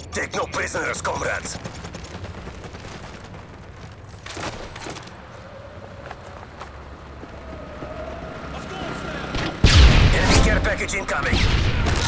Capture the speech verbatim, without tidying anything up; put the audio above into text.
Take no prisoners, comrades. Enemy care package incoming.